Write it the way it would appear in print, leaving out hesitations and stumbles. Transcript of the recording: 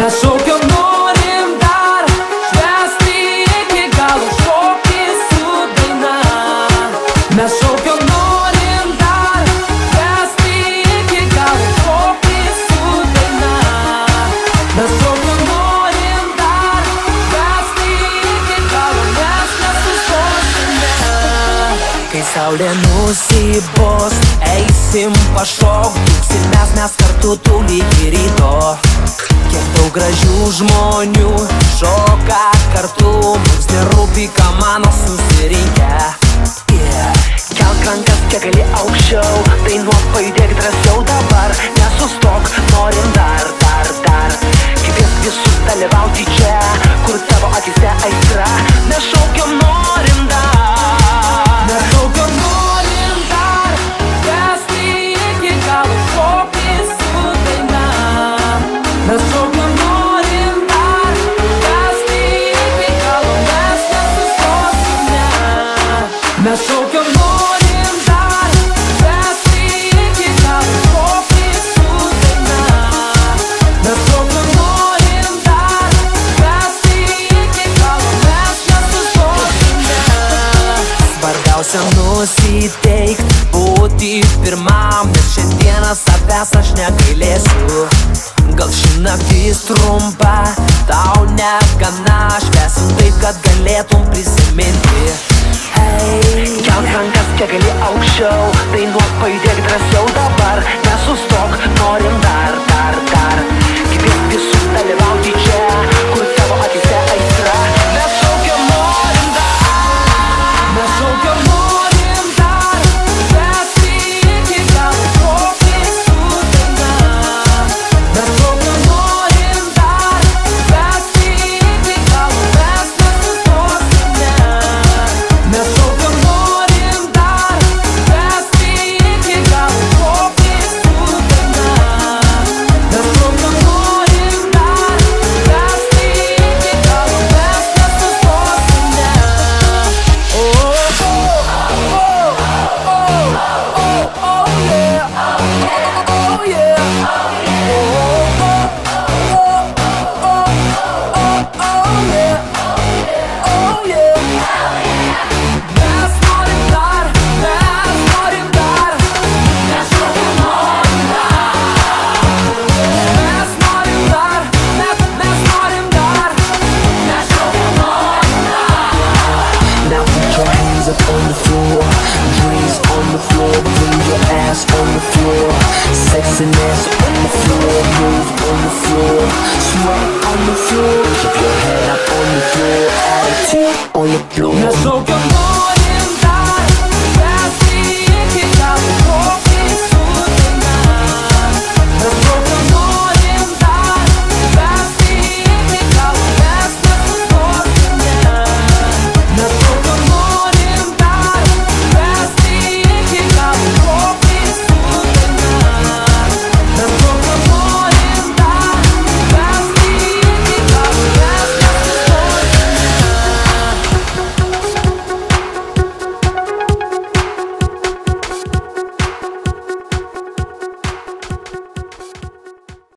Mes šaukiam norim dar, švęsti iki galo, šokti su daina. Mes šaukiam norim dar, švęsti iki galo, šokti su daina. Mes šaukiam norim dar, švęsti iki galo, mes nesustosime. Kai saulė nusibos, eisim pašok, dūksimės mes kartu tų lygi ryto. Kiek daug gražių žmonių šoka kartu, mums nerūpi, ką mano susirinkę. Kelk rankas, kiek gali aukščiau, dainuok, pajudėk drąsiau dabar, nesustok, norim dar. Kvies visus dalyvauti čia, kur tavo akise aistra. Mes šaukiam norim dar. Mes šaukiam norim dar, švęsti iki galo, šokti su daina. Mes šaukiam norim dar, švęsti iki galo, mes nesustosime. Mes šaukiam norim dar, švęsti iki galo, šokti su daina. Mes šaukiam norim dar, švęsti iki galo, mes nesustosime. Svarbiausia nusiteikt, būti pirmam, nes šiandieną savęs aš negailėsiu. Gal ši naktis trumpa, tau negana, švęsim taip, kad galėtum prisiminti. Kelk rankas, kiek gali aukščiau, dainuok, pajudėk drąsiau dabar, nesustok, norim dar.